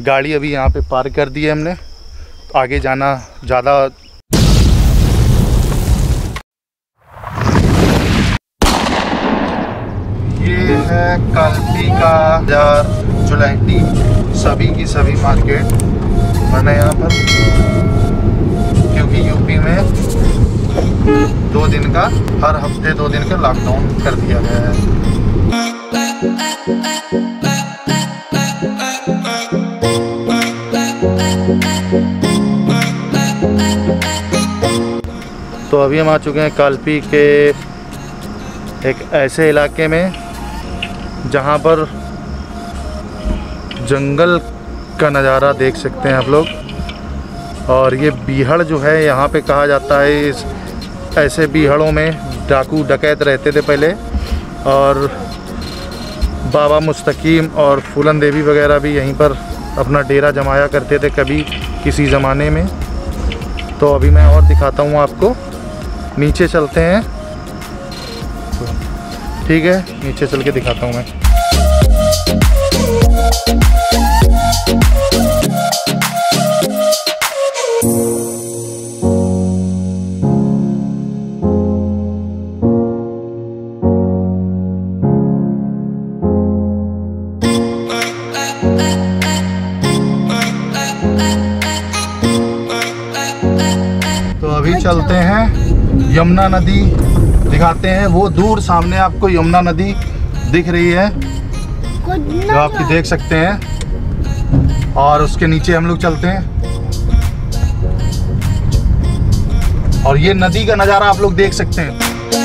गाड़ी अभी यहाँ पे पार्क कर दी है हमने, आगे जाना ज़्यादा। ये है कालपी का बाजार, जुलैंडी, सभी की सभी मार्केट बना यहाँ पर, क्योंकि यूपी में 2 दिन का, हर हफ्ते 2 दिन का लॉकडाउन कर दिया गया है। तो अभी हम आ चुके हैं कालपी के एक ऐसे इलाके में जहाँ पर जंगल का नज़ारा देख सकते हैं आप लोग। और ये बीहड़ जो है यहाँ पे कहा जाता है, इस ऐसे बीहड़ों में डाकू डकैत रहते थे पहले, और बाबा मुस्तकीम और फूलन देवी वगैरह भी यहीं पर अपना डेरा जमाया करते थे कभी किसी ज़माने में। तो अभी मैं और दिखाता हूँ आपको, नीचे चलते हैं। ठीक है, नीचे चल के दिखाता हूँ मैं। तो अभी चलते हैं यमुना नदी दिखाते हैं। वो दूर सामने आपको यमुना नदी दिख रही है, जो आप देख सकते हैं। और उसके नीचे हम लोग चलते हैं और ये नदी का नज़ारा आप लोग देख सकते हैं।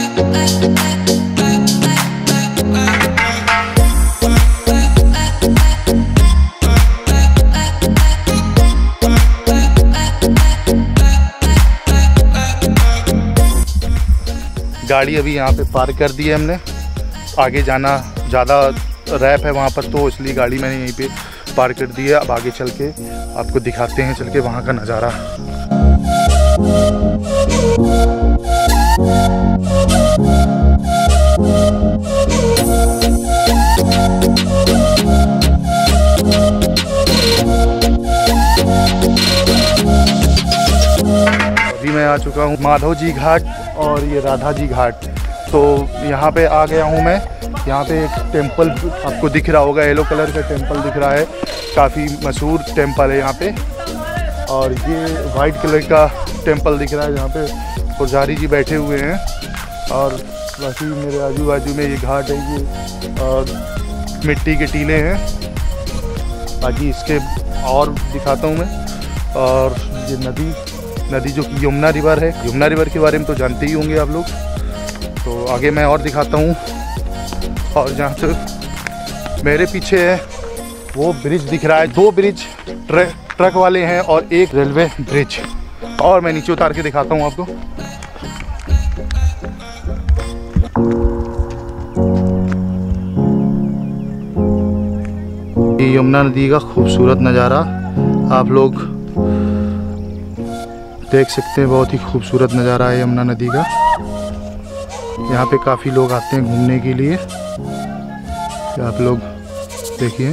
गाड़ी अभी यहाँ पे पार्क कर दी है हमने, आगे जाना ज़्यादा रैप है वहाँ पर, तो इसलिए गाड़ी मैंने यहीं पे पार्क कर दी है। अब आगे चल के आपको दिखाते हैं, चल के वहाँ का नज़ारा। अभी मैं आ चुका हूँ माधव जी घाट और ये राधा जी घाट। तो यहाँ पे आ गया हूँ मैं। यहाँ पे एक टेंपल आपको दिख रहा होगा, येलो कलर का टेंपल दिख रहा है, काफ़ी मशहूर टेंपल है यहाँ पे। और ये वाइट कलर का टेंपल दिख रहा है, जहाँ पे पुजारी जी बैठे हुए हैं। और बाकी मेरे आजू बाजू में ये घाट है, ये और मिट्टी के टीले हैं। बाकी इसके और दिखाता हूँ मैं। और ये नदी जो कि यमुना रिवर है, यमुना रिवर के बारे में तो जानते ही होंगे आप लोग। तो आगे मैं और दिखाता हूँ। और जहाँ से मेरे पीछे है वो ब्रिज दिख रहा है, 2 ब्रिज ट्रक वाले हैं और एक रेलवे ब्रिज। और मैं नीचे उतार के दिखाता हूँ आपको। ये यमुना नदी का खूबसूरत नज़ारा आप लोग देख सकते हैं, बहुत ही खूबसूरत नज़ारा है यमुना नदी का। यहाँ पे काफ़ी लोग आते हैं घूमने के लिए, आप लोग देखिए।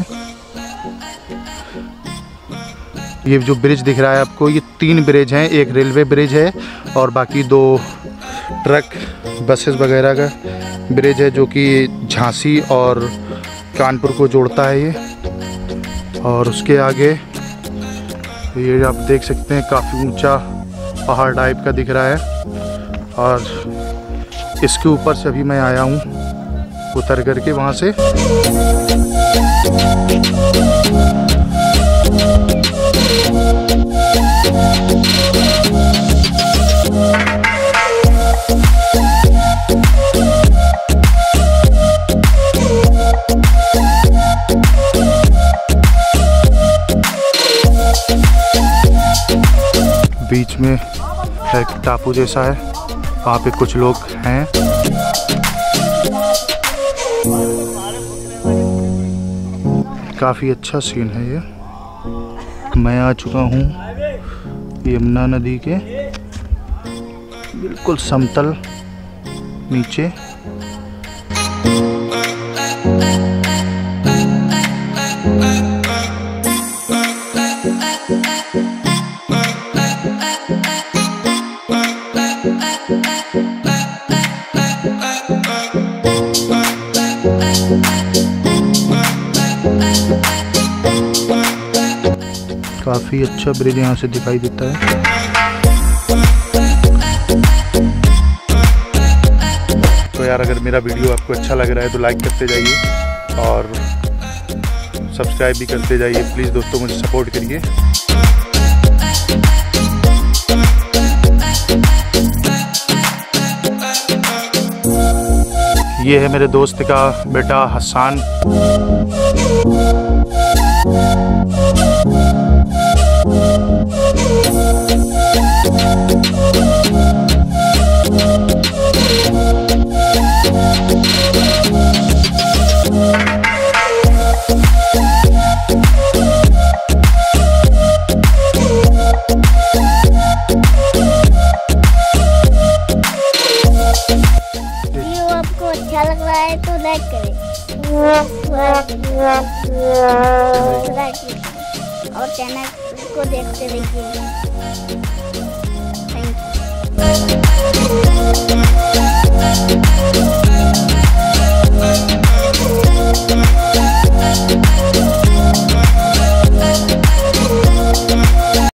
ये जो ब्रिज दिख रहा है आपको, ये 3 ब्रिज हैं, एक रेलवे ब्रिज है और बाकी 2 ट्रक बसेस वगैरह का ब्रिज है, जो कि झांसी और कानपुर को जोड़ता है ये। और उसके आगे ये आप देख सकते हैं, काफ़ी ऊंचा पहाड़ टाइप का दिख रहा है। और इसके ऊपर से अभी मैं आया हूँ उतर करके वहाँ से। बीच में एक टापू जैसा है, वहाँ पे कुछ लोग हैं। काफ़ी अच्छा सीन है ये। मैं आ चुका हूँ यमुना नदी के बिल्कुल समतल नीचे। काफ़ी अच्छा ब्रिज यहाँ से दिखाई देता है। तो यार अगर मेरा वीडियो आपको अच्छा लग रहा है तो लाइक करते जाइए और सब्सक्राइब भी करते जाइए प्लीज़ दोस्तों, मुझे सपोर्ट करिए। ये है मेरे दोस्त का बेटा हसन। अच्छा लग रहा है तो लाइक करें और चैनल को देखते रहिए। Thank you.